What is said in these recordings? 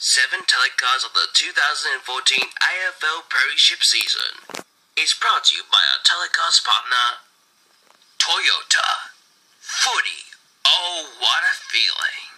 7 telecasts of the 2014 AFL Premiership season is brought to you by our telecast partner, Toyota. Footy, oh what a feeling.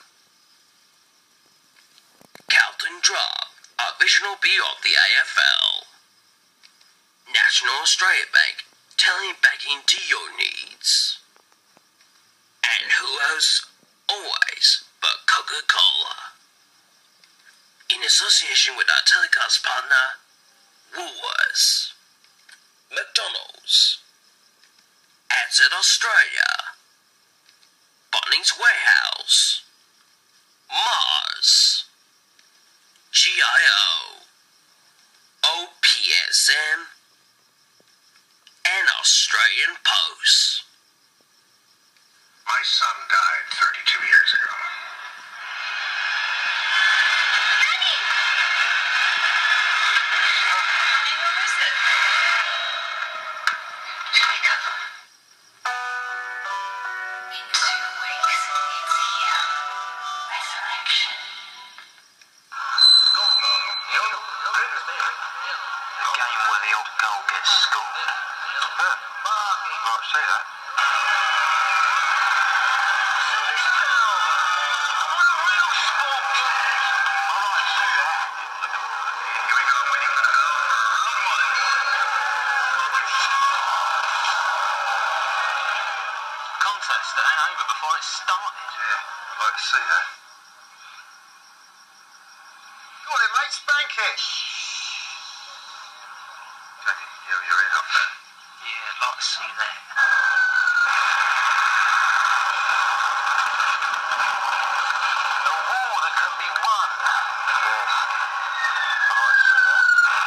Carlton Draft, our visual view of the AFL. National Australia Bank, telling back into your needs. And who else? Always but Coca-Cola. In association with our telecast partner, Woolworths, McDonald's, Ansett Australia, Bunnings Warehouse, Mars, GIO, OPSM, and Australian Post. My son died 32 years ago. Contest that ain't over before it started. Yeah, I'd like to see that. Go on then, mate, spank it. Can you yell your head off that? Yeah, I'd like to see that. A war that can be won. Yes. I'd like to see that.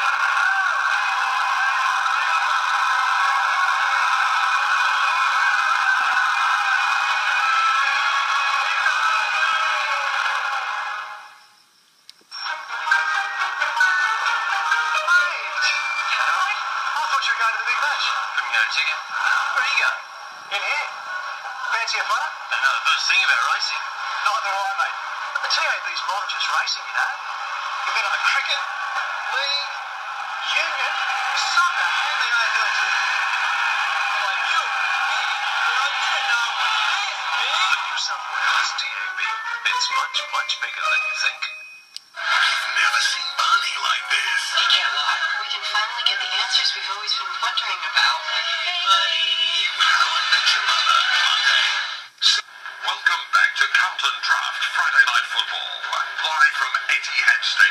Ticket. Where are you going? In here. Fancy a flutter? Don't know the first thing about racing. Neither do I, mate. But the TAB's more than just racing, you know. You've got a cricket, league, union, soccer, and the AFL too. Well, I knew it was me, but I didn't know it was this big. The New South Wales TAB. It's much, much bigger than you think. I've never seen Barney like this. You can't lie. We can finally get the answers we've always been wondering about. Hey, buddy. How I Met Your Mother, Monday. Welcome back to Carlton Draft Friday Night Football. Live from Etihad Stadium.